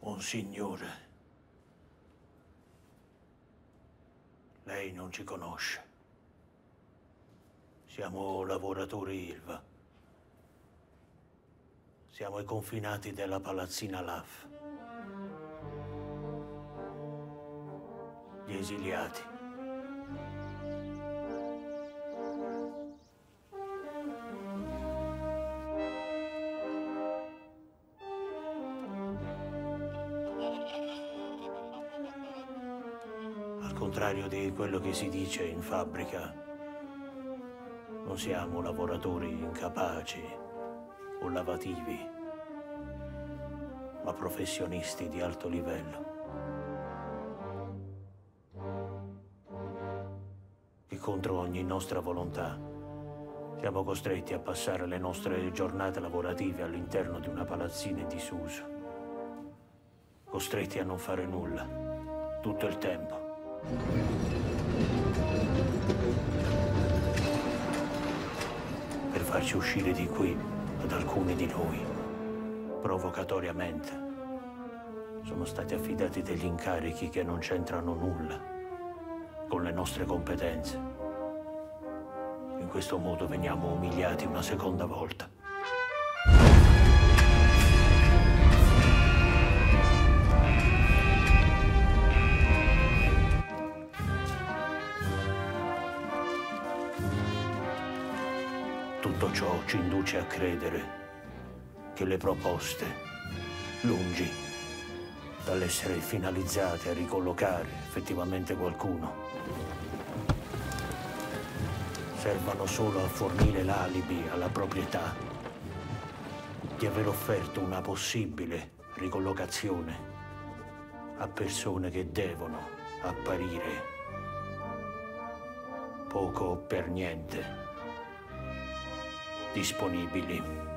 Monsignore, lei non ci conosce. Siamo lavoratori Ilva. Siamo i confinati della palazzina LAF. Gli esiliati. Al contrario di quello che si dice in fabbrica, non siamo lavoratori incapaci o lavativi, ma professionisti di alto livello. Che contro ogni nostra volontà siamo costretti a passare le nostre giornate lavorative all'interno di una palazzina in disuso. Costretti a non fare nulla, tutto il tempo. Per farci uscire di qui, ad alcuni di noi, provocatoriamente, sono stati affidati degli incarichi che non c'entrano nulla con le nostre competenze. In questo modo veniamo umiliati una seconda volta. Tutto ciò ci induce a credere che le proposte, lungi dall'essere finalizzate a ricollocare effettivamente qualcuno, servano solo a fornire l'alibi alla proprietà di aver offerto una possibile ricollocazione a persone che devono apparire poco o per niente disponibili.